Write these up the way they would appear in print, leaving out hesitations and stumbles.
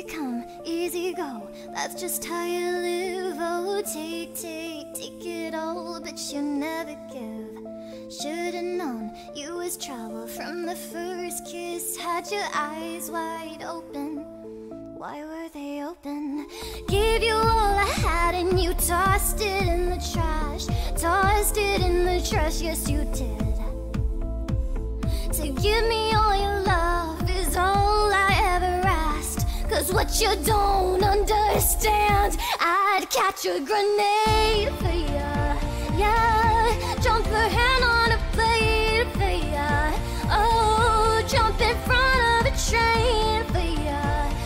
come, easy go, that's just how you live. Oh, take it all, but you never give. Should've known you was trouble from the first kiss. Had your eyes wide open, why were they open? Gave you all I had and you tossed it in the trash. Tossed it in the trash, yes you did. To give me all your love is all I ever asked. Cause what you don't understand, I'd catch a grenade for ya, yeah. Jump her hand on a plate for ya. Oh, jump in front of a train for ya,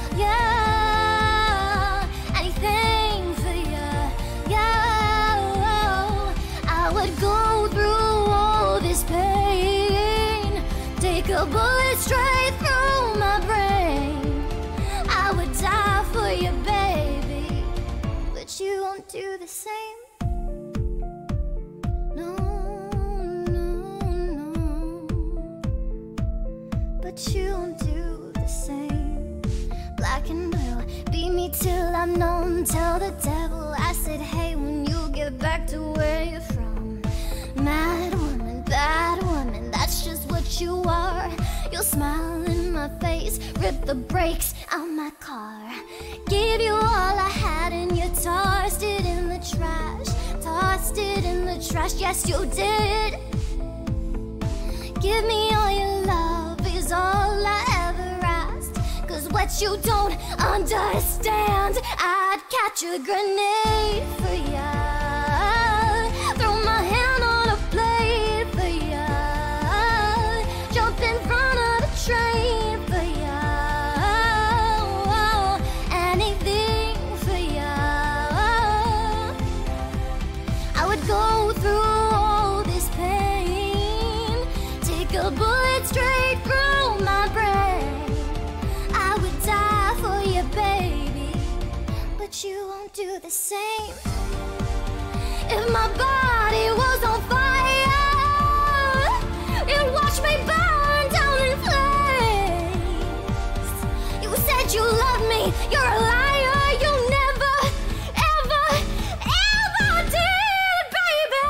yeah. Anything for ya, yeah. Oh, I would go through all this pain, take a bullet straight through my brain. I would die for you, baby, but you won't do the same. No, no, no, but you won't do the same. Black and blue, beat me till I'm numb. Tell the devil I said hey when you get back to where you're from. Mad woman, bad woman, that's just what you are. You'll smile in my face, rip the brakes out my car. Gave you all I had and you tossed it in the trash. Tossed it in the trash, yes you did. Give me all your love is all I ever asked. Cause what you don't understand, I'd catch a grenade for ya. Throw my hand on a plate for ya. Jump in front of the train for ya. Oh, anything for ya. I would go through all this pain, take a bullet straight through my brain. I would die for you, baby, but you won't do the same. If my body was on fire, you'd watch me burn down in flames. You said you loved me, you're a liar. You never, ever, ever did, baby.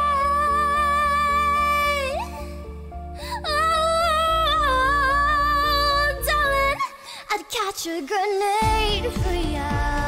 Oh, darling, I'd catch a grenade for ya.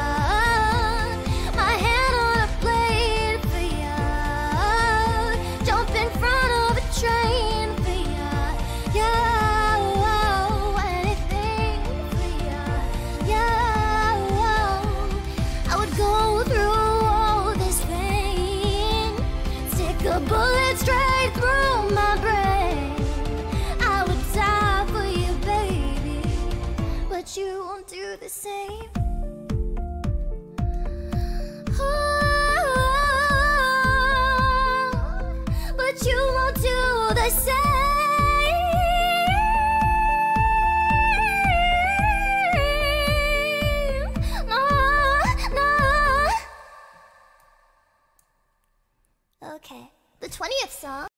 My hand on a plate for ya. Jump in front of a train for ya, yeah. Oh, anything for ya, yeah. Oh, I would go through all this pain, stick a bullet straight through my brain. I would die for you, baby, but you won't do the same. Oh, but you won't do the same.